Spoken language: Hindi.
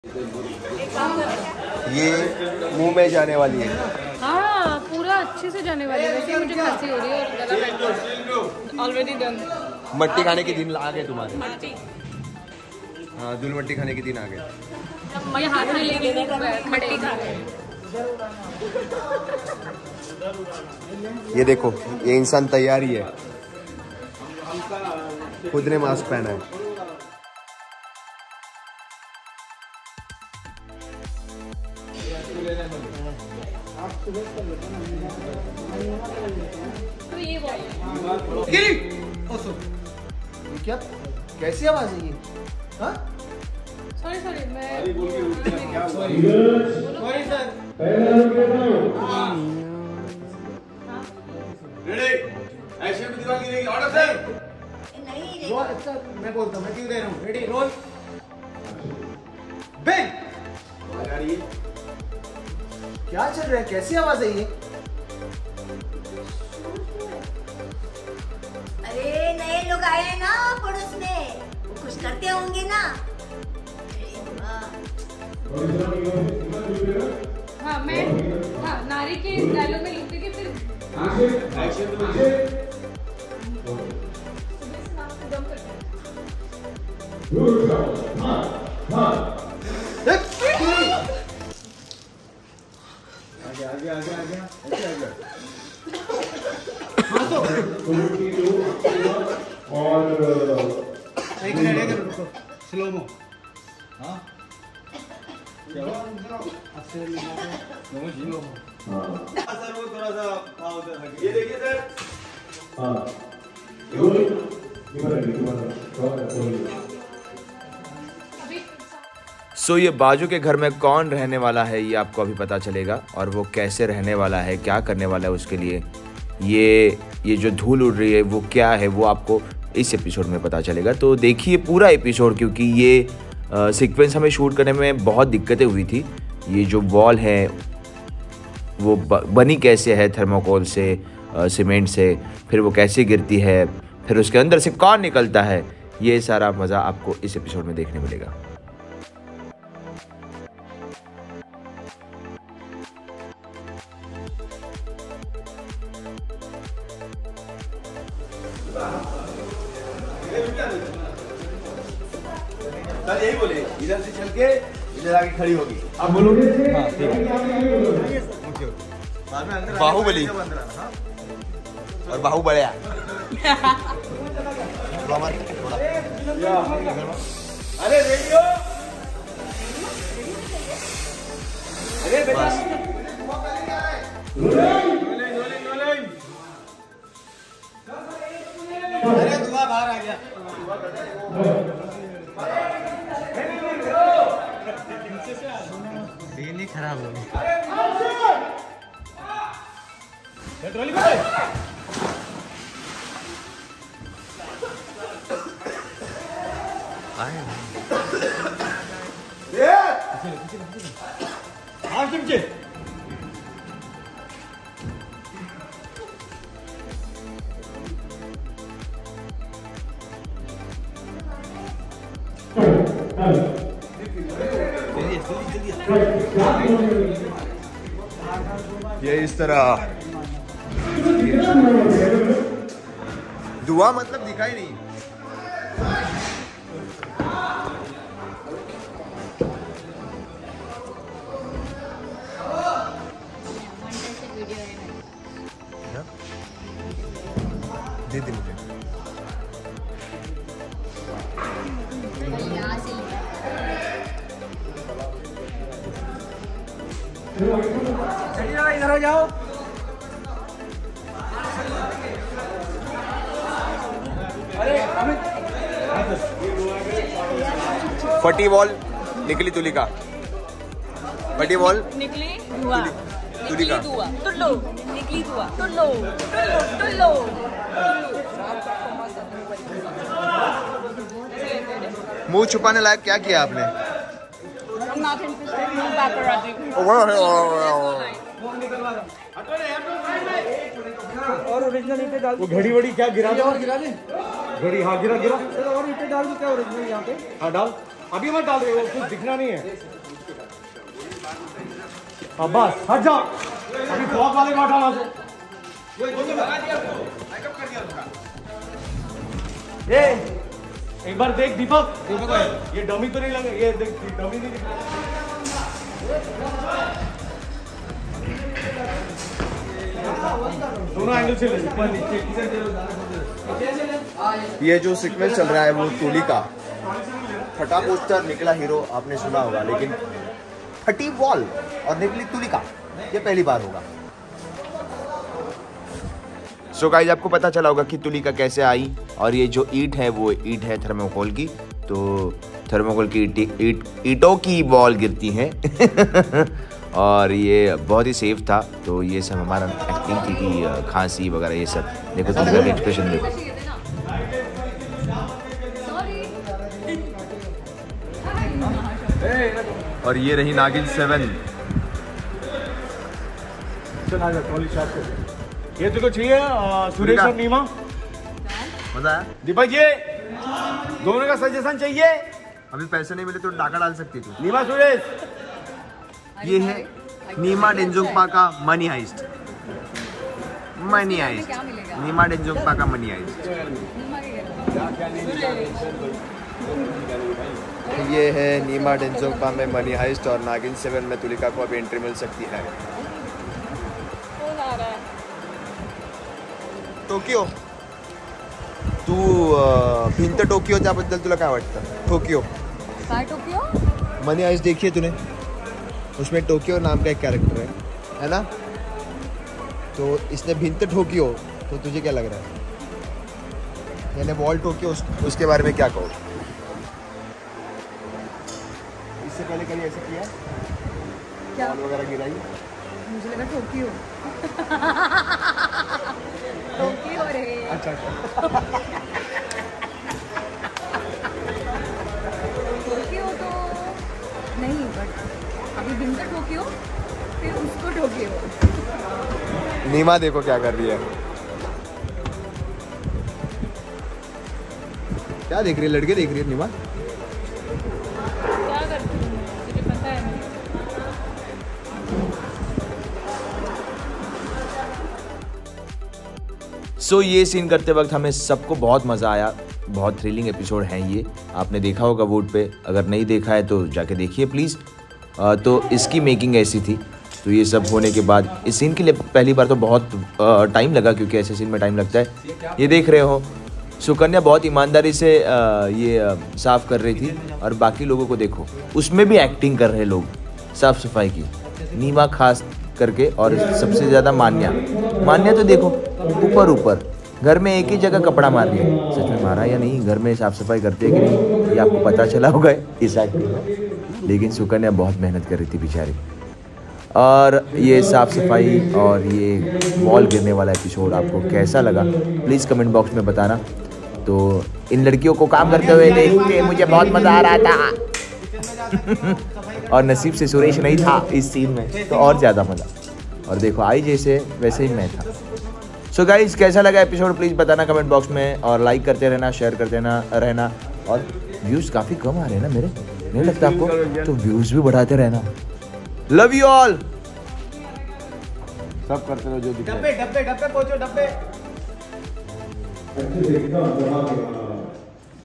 ये मुंह में जाने वाली है। हाँ पूरा अच्छे से जाने वाली है। वैसे मुझे खांसी हो रही है और गला बैठ गया। Already done. मट्टी खाने के दिन आ गए तुम्हारे। हाँ धूल मट्टी खाने के दिन आ गए। मैं हाथ में लेके मट्टी खा रहे। ये देखो ये इंसान तैयार ही है, खुद ने मास्क पहना है। क्या कैसी आवाज है ये? हाँ सॉरी मैं सॉरी सर। रेडी एक्शन पे दिमाग गिरेगी। Order sir. नहीं अच्छा मैं बोलता हूँ, मैं क्यों दे रहा हूँ। Ready roll bang. यार ये क्या चल रहा है, कैसी आवाज है ये? अरे नए लोग आए हैं ना पड़ोस में, वो कुछ करते होंगे ना। हाँ मैं नारी के डायलॉग में लिखते कि फिर एक्शन आगे और एक मिनट रुको, स्लो मो। हाँ क्या हुआ? सर वो थोड़ा सा ये देखिए सर। हाँ सो ये बाजू के घर में कौन रहने वाला है ये आपको अभी पता चलेगा, और वो कैसे रहने वाला है, क्या करने वाला है उसके लिए। ये जो धूल उड़ रही है वो क्या है वो आपको इस एपिसोड में पता चलेगा। तो देखिए पूरा एपिसोड, क्योंकि ये सीक्वेंस हमें शूट करने में बहुत दिक्कतें हुई थी। ये जो वॉल है वो बनी कैसे है, थर्मोकोल से, सीमेंट से, फिर वो कैसे गिरती है, फिर उसके अंदर से कौन निकलता है, ये सारा मज़ा आपको इस एपिसोड में देखने मिलेगा। सर यही बोले, इधर से चल के इधर आके खड़ी होगी। आप बोलोगे? हाँ ठीक है। बाहुबली और बाहुबलिया। अरे रेडियो, अरे बेटा अरे धुआं बाहर आ गया। बिजली खराब हो गई। ये इस तरह धुआं मतलब दिखाई नहीं। दे दे मुझे। इधर आ जाओ। फटी वॉल निकली तुलिका, फटी वॉल निकली धुआं, तुलिका टुल्लू, निकली धुआं, टुल्लू टुल्लू। मुंह छुपाने लायक क्या किया आपने? और ओरिजिनल ईंटें डाल। वो घड़ी वड़ी क्या गिरा दे, और गिरा दे घड़ी। हाँ गिरा गिरा। और ईंटें डाल दो क्या ओरिजिनल यहाँ पे? हाँ डाल। अभी मत डाल रहे हो, कुछ दिखना नहीं है। अब बस हट जा, अभी ब्लॉक वाले को हटाना से। ये एक बार देख दीपक, ये डमी तो नहीं लगे, ये देख डमी नहीं दिख रहा। दोनों एंगल से ऊपर नीचे। ये जो सीक्वेंस चल रहा है वो तुली का फटा पोस्टर निकला हीरो आपने सुना होगा, लेकिन फटी वॉल और निकली तुलिका ये पहली बार होगा। सो गाइस आपको पता चला होगा कि तुलिका कैसे आई, और ये जो ईंट है वो ईंट है थर्मोकोल की। तो थर्मोकोल की ईंटों की बॉल गिरती है और ये बहुत ही सेफ था। तो ये सब हमारा एक्टिंग थी कि खांसी वगैरह ये सब। देखो तुलिका का एक्सप्रेशन देखो। और ये रही नागिन 7। ये तुझको चाहिए सुरेश और नीमा? मजा आया दीपक, ये दोनों का सजेशन चाहिए। अभी पैसे नहीं मिले तो डाका डाल सकती थी। नीमा सुरेश, ये है नीमा डेंजोंगपा का Money Heist. Money Heist, Nima Denzongpa का मनी हाइस्ट। ये है नीमा डेंजोंगपा में मनी हाइस्ट, और नागिन 7 में तुलिका को अभी एंट्री मिल सकती है। टोकियो, तू भिंत टोकियो त्याबद्दल तुला काय वाटतं? टोकियो काय टोकियो? मनी हाइस्ट देखिए तूने, उसमें टोकियो नाम का एक कैरेक्टर है ना? तो इसने भिंत ठोकियो, तो तुझे क्या लग रहा है? यानी वॉल टोकियो, उसके बारे में क्या कहो? इससे पहले कभी ऐसा किया? क्या वॉल वगैरह गिराई? मुझे लगा टोकियो। टोकियो रे। अच्छा टोकियो तो नहीं, बट अभी दिन का टोकियो, फिर उसको टोकियो। नीमा देखो क्या कर रही है। क्या देख रही है? लड़के देख रही है नीमा। क्या करती हूँ मुझे पता है नहीं। सो ये सीन करते वक्त हमें सबको बहुत मज़ा आया। बहुत थ्रिलिंग एपिसोड है ये, आपने देखा होगा वोट पे। अगर नहीं देखा है तो जाके देखिए प्लीज़। तो इसकी मेकिंग ऐसी थी। तो ये सब होने के बाद इस सीन के लिए पहली बार तो बहुत टाइम लगा, क्योंकि ऐसे सीन में टाइम लगता है। ये देख रहे हो सुकन्या बहुत ईमानदारी से ये साफ़ कर रही थी, और बाकी लोगों को देखो उसमें भी एक्टिंग कर रहे लोग साफ़ सफाई की। नीमा खास करके, और सबसे ज़्यादा मान्या तो देखो ऊपर घर में एक ही जगह कपड़ा मार रही है। सच में मारा या नहीं, घर में साफ़ सफाई करते हैं कि नहीं ये आपको पता चला होगा इस एक्टिंग में। लेकिन सुकन्या बहुत मेहनत कर रही थी बेचारी। और ये साफ़ सफाई और ये वॉल गिरने वाला एपिसोड आपको कैसा लगा प्लीज़ कमेंट बॉक्स में बताना। तो इन लड़कियों को काम करते हुए देख के मुझे बहुत मज़ा आ रहा था और नसीब से सुरेश नहीं था इस सीन में, तो और ज़्यादा मज़ा। और देखो आई जैसे वैसे ही मैं था। सो गाइस कैसा लगा एपिसोड प्लीज़ बताना कमेंट बॉक्स में, और लाइक करते रहना, शेयर करते रहना। और व्यूज़ काफ़ी कम आ रहे हैं ना मेरे, नहीं लगता आपको? तो व्यूज़ भी बढ़ाते रहना। Love you all. सब करते रहो जो दिख रहा है। डब्बे पहुंचो, डब्बे।